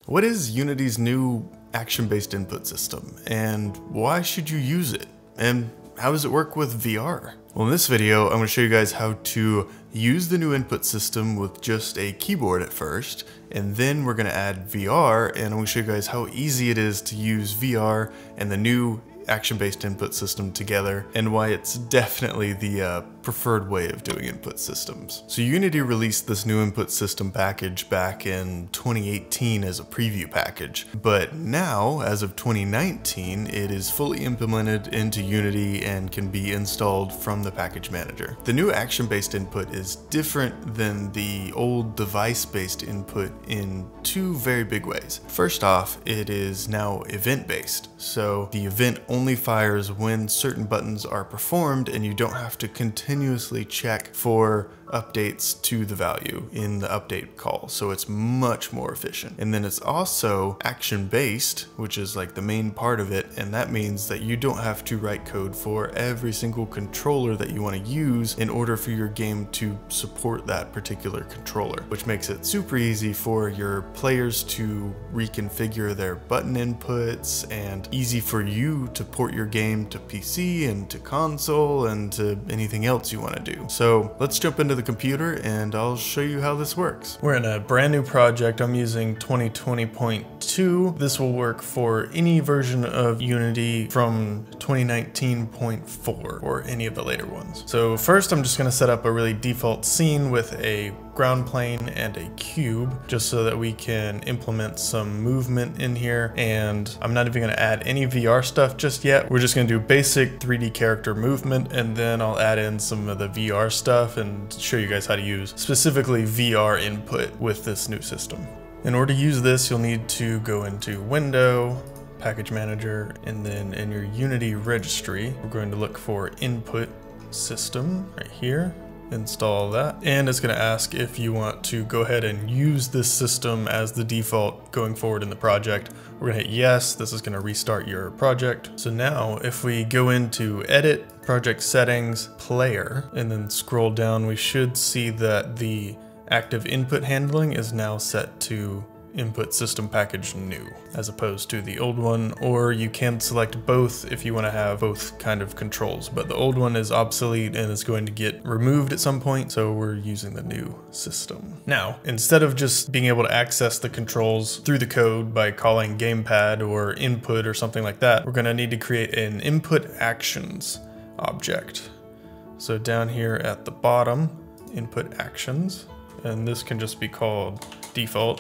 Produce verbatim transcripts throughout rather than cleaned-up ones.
What is Unity's new action-based input system, and why should you use it? And how does it work with V R? Well, in this video, I'm going to show you guys how to use the new input system with just a keyboard at first, and then we're going to add V R, and I'm going to show you guys how easy it is to use V R and the new action-based input system together, and why it's definitely the uh, preferred way of doing input systems. So Unity released this new input system package back in twenty eighteen as a preview package, but now, as of twenty nineteen, it is fully implemented into Unity and can be installed from the package manager. The new action-based input is different than the old device-based input in two very big ways. First off, it is now event-based, so the event only fires when certain buttons are performed, and you don't have to continuously check for updates to the value in the update call, so it's much more efficient. And then it's also action-based, which is like the main part of it, and that means that you don't have to write code for every single controller that you want to use in order for your game to support that particular controller, which makes it super easy for your players to reconfigure their button inputs, and easy for you to port your game to P C and to console and to anything else you want to do. So let's jump into the computer and I'll show you how this works. We're in a brand new project. I'm using twenty twenty point two. This will work for any version of Unity from twenty nineteen point four or any of the later ones. So first I'm just going to set up a really default scene with a ground plane and a cube, just so that we can implement some movement in here. And I'm not even going to add any V R stuff just yet. We're just going to do basic three D character movement, and then I'll add in some of the V R stuff and show you guys how to use specifically V R input with this new system. In order to use this, you'll need to go into Window, Package Manager, and then in your Unity registry, we're going to look for Input System right here. Install that, and it's going to ask if you want to go ahead and use this system as the default going forward in the project. We're going to hit yes. This is going to restart your project. So now if we go into Edit, Project Settings, Player, and then scroll down, we should see that the active input handling is now set to Input System Package New, as opposed to the old one, or you can select both if you want to have both kind of controls, but the old one is obsolete and is going to get removed at some point, so we're using the new system. Now, instead of just being able to access the controls through the code by calling gamepad or input or something like that, we're going to need to create an input actions object. So down here at the bottom, input actions, and this can just be called default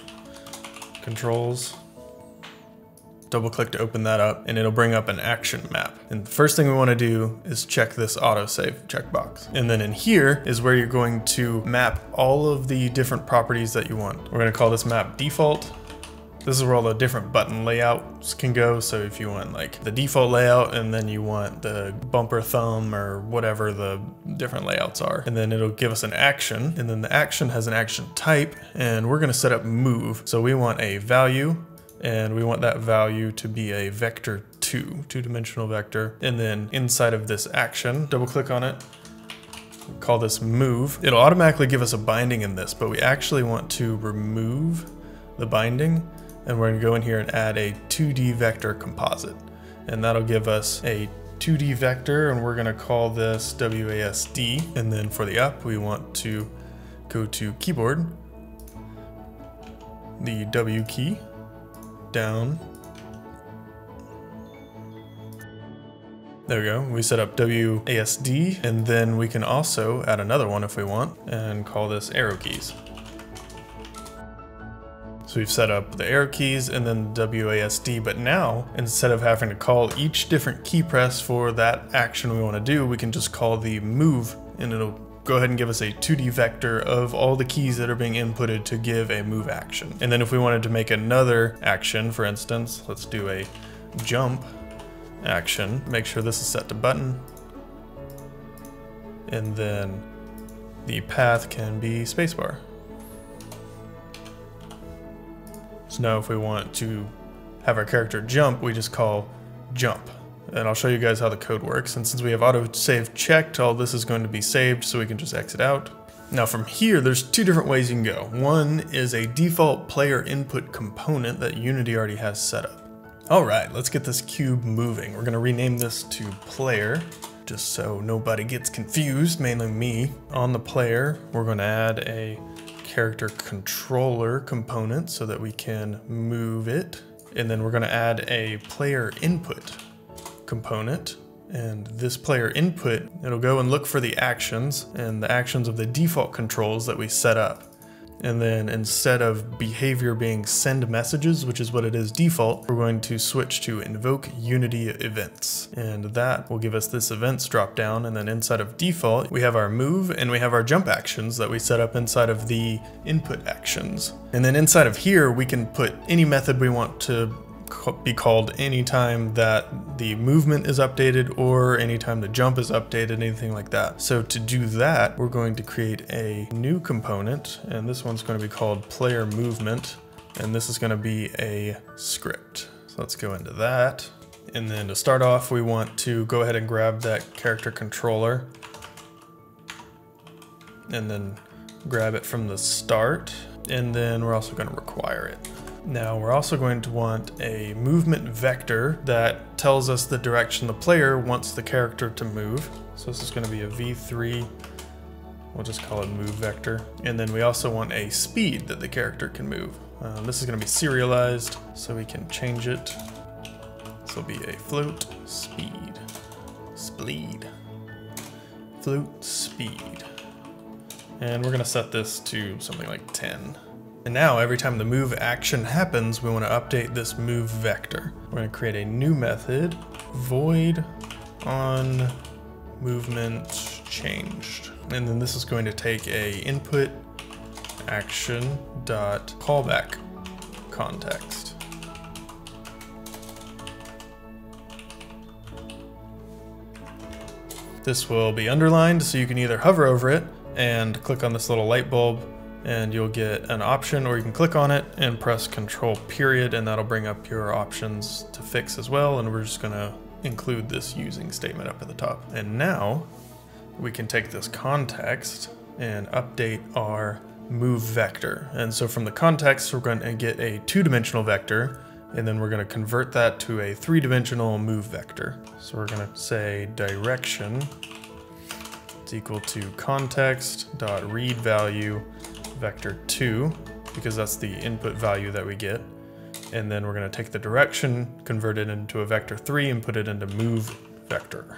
controls. Double click to open that up, and it'll bring up an action map. And the first thing we want to do is check this autosave checkbox. And then in here is where you're going to map all of the different properties that you want. We're going to call this map default. This is where all the different button layouts can go. So if you want like the default layout, and then you want the bumper thumb or whatever the different layouts are, and then it'll give us an action, and then the action has an action type, and we're going to set up move. So we want a value, and we want that value to be a vector two, two-dimensional vector. And then inside of this action, double click on it, call this move. It'll automatically give us a binding in this, but we actually want to remove the binding. And we're going to go in here and add a two D vector composite. And that'll give us a two D vector, and we're going to call this W A S D. And then for the up, we want to go to keyboard, the W key, down. There we go. We set up W A S D, and then we can also add another one if we want and call this arrow keys. So we've set up the arrow keys and then W A S D, but now instead of having to call each different key press for that action we want to do, we can just call the move, and it'll go ahead and give us a two D vector of all the keys that are being inputted to give a move action. And then if we wanted to make another action, for instance, let's do a jump action, make sure this is set to button, and then the path can be spacebar. So now if we want to have our character jump, we just call jump. And I'll show you guys how the code works. And since we have autosave checked, all this is going to be saved, so we can just exit out. Now from here, there's two different ways you can go. One is a default player input component that Unity already has set up. All right, let's get this cube moving. We're gonna rename this to player, just so nobody gets confused, mainly me. On the player, we're gonna add a character controller component so that we can move it. And then we're gonna add a player input component. And this player input, it'll go and look for the actions and the actions of the default controls that we set up. And then instead of behavior being send messages, which is what it is default, we're going to switch to invoke Unity events. And that will give us this events drop down. And then inside of default, we have our move and we have our jump actions that we set up inside of the input actions. And then inside of here, we can put any method we want to be called anytime that the movement is updated or anytime the jump is updated, anything like that. So to do that, we're going to create a new component, and this one's going to be called player movement, and this is going to be a script. So let's go into that. And then to start off, we want to go ahead and grab that character controller and then grab it from the start. And then we're also going to require it. Now we're also going to want a movement vector that tells us the direction the player wants the character to move. So this is going to be a v three, we'll just call it move vector. And then we also want a speed that the character can move. Uh, this is going to be serialized, so we can change it. This will be a float speed, spleed, float speed. And we're going to set this to something like ten. And now every time the move action happens, we want to update this move vector. We're going to create a new method, void on movement changed. And then this is going to take a input action dot callback context. This will be underlined, so you can either hover over it and click on this little light bulb and you'll get an option, or you can click on it and press control period, and that'll bring up your options to fix as well. And we're just gonna include this using statement up at the top. And now we can take this context and update our move vector. And so from the context, we're going to get a two-dimensional vector, and then we're going to convert that to a three-dimensional move vector. So we're going to say direction is equal to context dot read value vector two, because that's the input value that we get. And then we're going to take the direction, convert it into a vector three, and put it into move vector.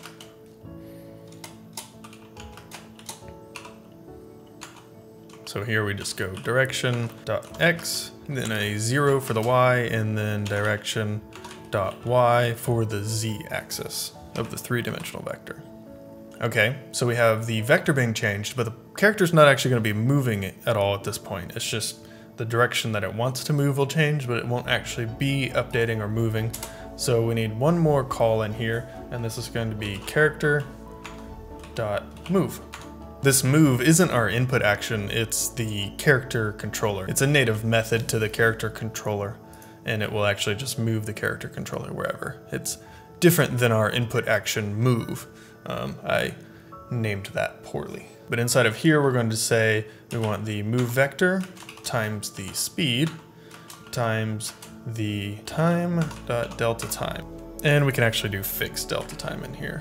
So here we just go direction dot x, then a zero for the y, and then direction dot y for the z axis of the three-dimensional vector. Okay, so we have the vector being changed, but the character's not actually going to be moving at all at this point. It's just the direction that it wants to move will change, but it won't actually be updating or moving. So we need one more call in here, and this is going to be character dot move. This move isn't our input action, it's the character controller. It's a native method to the character controller, and it will actually just move the character controller wherever. It's different than our input action move. Um, I named that poorly. But inside of here, we're going to say we want the move vector times the speed times the time dot delta time. And we can actually do fixed delta time in here.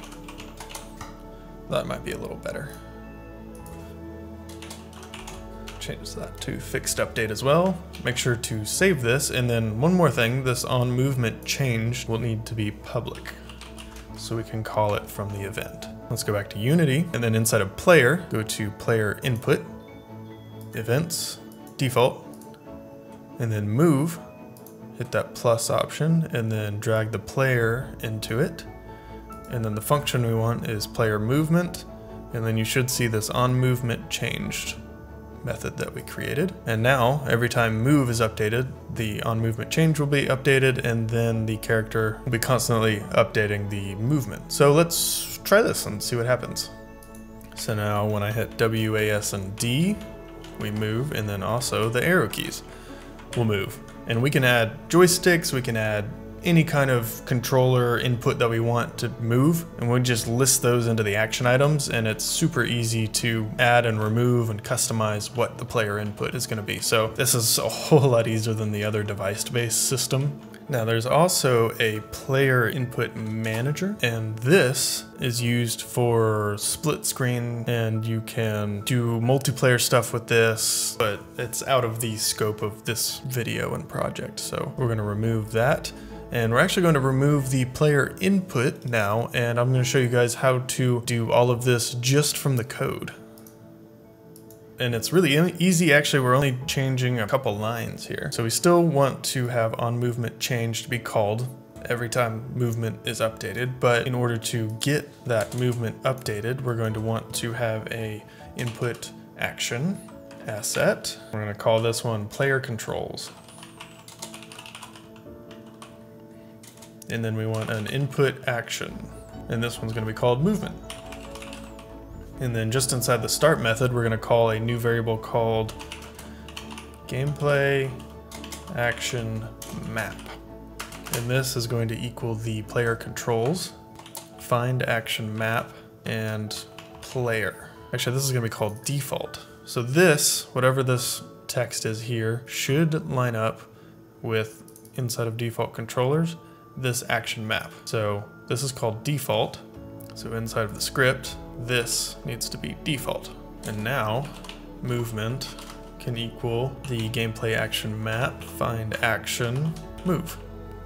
That might be a little better. Change that to fixed update as well. Make sure to save this, and then one more thing, this on movement change will need to be public, so we can call it from the event. Let's go back to Unity, and then inside of player, go to player input, events, default, and then move, hit that plus option, and then drag the player into it. And then the function we want is player movement, and then you should see this on movement changed method that we created. And now every time move is updated, the on movement change will be updated, and then the character will be constantly updating the movement. So let's try this and see what happens. So now when I hit W, A, S, and D, we move, and then also the arrow keys will move. And we can add joysticks, we can add any kind of controller input that we want to move, and we just list those into the action items, and it's super easy to add and remove and customize what the player input is going to be. So this is a whole lot easier than the other device-based system. Now there's also a player input manager, and this is used for split screen, and you can do multiplayer stuff with this, but it's out of the scope of this video and project. So we're going to remove that, and we're actually going to remove the player input now, and I'm going to show you guys how to do all of this just from the code. And it's really easy. Actually, we're only changing a couple lines here. So we still want to have on movement change to be called every time movement is updated. But in order to get that movement updated, we're going to want to have a input action asset. We're going to call this one player controls. And then we want an input action. And this one's going to be called movement. And then just inside the start method, we're going to call a new variable called gameplay action map. And this is going to equal the player controls, find action map, and player. Actually, this is going to be called default. So this, whatever this text is here, should line up with, inside of default controllers, this action map. So this is called default. So inside of the script, this needs to be default. And now movement can equal the gameplay action map, find action, move.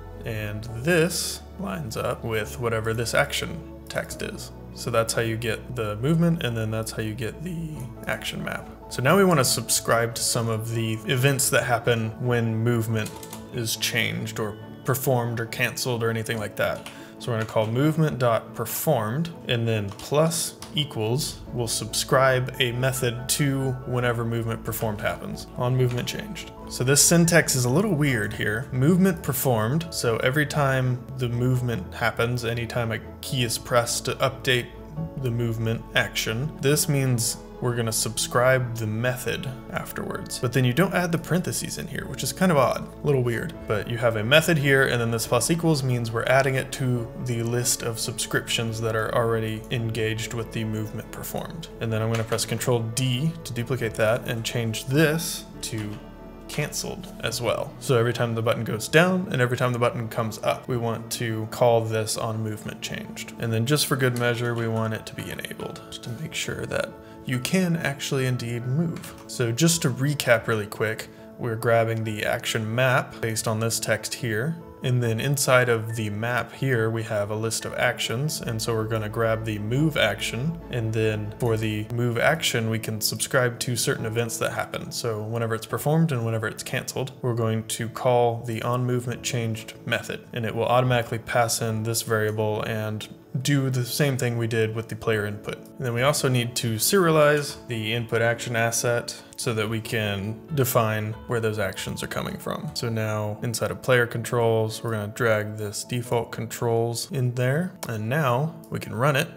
And this lines up with whatever this action text is. So that's how you get the movement, and then that's how you get the action map. So now we want to subscribe to some of the events that happen when movement is changed or performed or canceled or anything like that. So we're going to call movement.performed, and then plus equals, we'll subscribe a method to whenever movement performed happens, on movement changed. So this syntax is a little weird here. Movement performed, so every time the movement happens, anytime a key is pressed to update the movement action, this means we're going to subscribe the method afterwards. But then you don't add the parentheses in here, which is kind of odd, a little weird. But you have a method here, and then this plus equals means we're adding it to the list of subscriptions that are already engaged with the movement performed. And then I'm going to press control D to duplicate that and change this to canceled as well. So every time the button goes down and every time the button comes up, we want to call this on movement changed. And then just for good measure, we want it to be enabled, just to make sure that you can actually indeed move. So just to recap really quick, we're grabbing the action map based on this text here. And then inside of the map here, we have a list of actions. And so we're going to grab the move action. And then for the move action, we can subscribe to certain events that happen. So whenever it's performed and whenever it's canceled, we're going to call the on movement changed method. And it will automatically pass in this variable and do the same thing we did with the player input. And then we also need to serialize the input action asset so that we can define where those actions are coming from. So now inside of player controls, we're going to drag this default controls in there, and now we can run it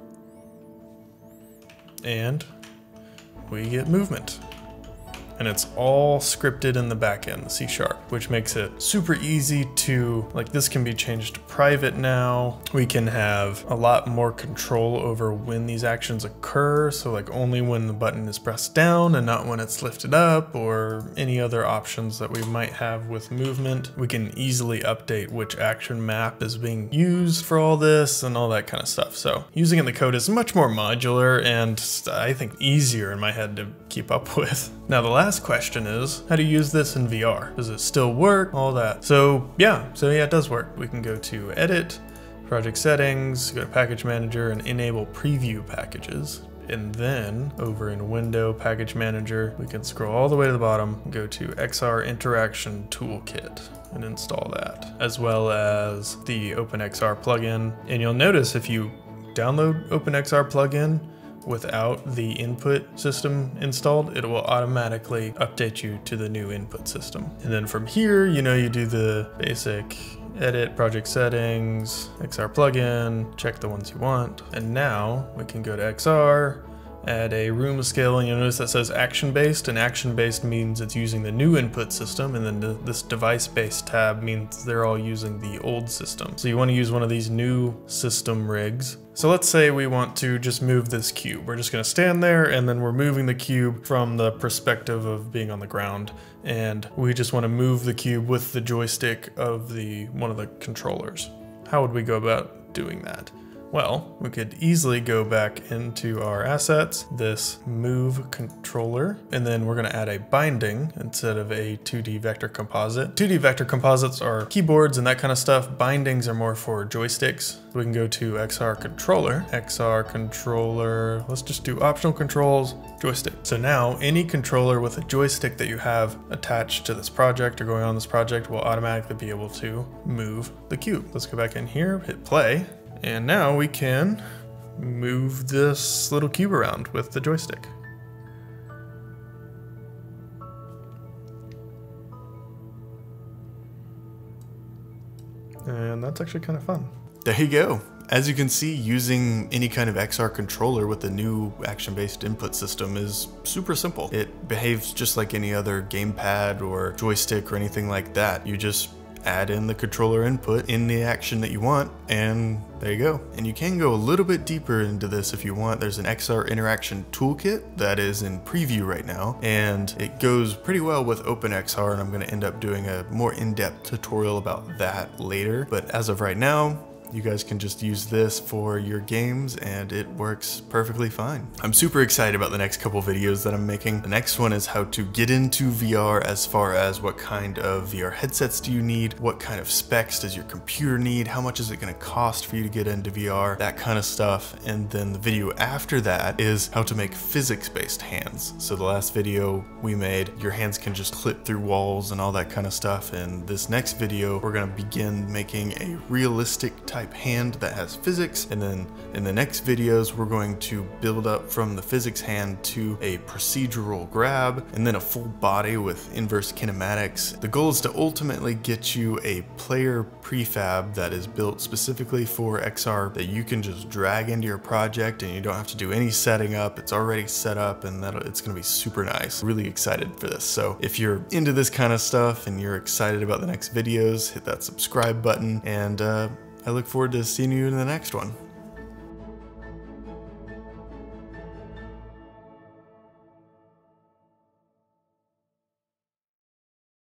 and we get movement. And it's all scripted in the back end, the C sharp, which makes it super easy to, like, this can be changed to private now. We can have a lot more control over when these actions occur. So like only when the button is pressed down and not when it's lifted up, or any other options that we might have with movement. We can easily update which action map is being used for all this and all that kind of stuff. So using it in the code is much more modular and I think easier in my head to keep up with. Now the last question is, how to use this in V R? Does it still work? All that. So yeah, so yeah, it does work. We can go to Edit, Project Settings, go to Package Manager, and enable Preview Packages. And then over in Window Package Manager, we can scroll all the way to the bottom, go to X R Interaction Toolkit and install that, as well as the OpenXR plugin. And you'll notice if you download OpenXR plugin without the input system installed, it will automatically update you to the new input system. And then from here, you know, you do the basic edit, project settings, X R plugin, check the ones you want. And now we can go to X R add a room scale, and you'll notice that says action-based, and action-based means it's using the new input system, and then the, this device-based tab means they're all using the old system. So you want to use one of these new system rigs. So let's say we want to just move this cube. We're just going to stand there, and then we're moving the cube from the perspective of being on the ground, and we just want to move the cube with the joystick of the one of the controllers. How would we go about doing that? Well, we could easily go back into our assets, this move controller, and then we're going to add a binding instead of a two D vector composite. two D vector composites are keyboards and that kind of stuff. Bindings are more for joysticks. We can go to X R controller, X R controller, let's just do optional controls, joystick. So now any controller with a joystick that you have attached to this project or going on this project will automatically be able to move the cube. Let's go back in here, hit play. And now we can move this little cube around with the joystick. And that's actually kind of fun. There you go. As you can see, using any kind of X R controller with the new action-based input system is super simple. It behaves just like any other gamepad or joystick or anything like that. You just add in the controller input in the action that you want, and there you go. And you can go a little bit deeper into this if you want. There's an X R interaction toolkit that is in preview right now, and it goes pretty well with OpenXR, and I'm going to end up doing a more in-depth tutorial about that later. But as of right now, you guys can just use this for your games and it works perfectly fine. I'm super excited about the next couple videos that I'm making. The next one is how to get into V R, as far as what kind of V R headsets do you need, what kind of specs does your computer need, how much is it going to cost for you to get into V R, that kind of stuff. And then the video after that is how to make physics-based hands. So the last video we made, your hands can just clip through walls and all that kind of stuff. And this next video, we're going to begin making a realistic type hand that has physics, and then in the next videos we're going to build up from the physics hand to a procedural grab, and then a full body with inverse kinematics. The goal is to ultimately get you a player prefab that is built specifically for X R that you can just drag into your project and you don't have to do any setting up. It's already set up, and that it's going to be super nice. Really excited for this. So if you're into this kind of stuff and you're excited about the next videos, hit that subscribe button, and uh, I look forward to seeing you in the next one.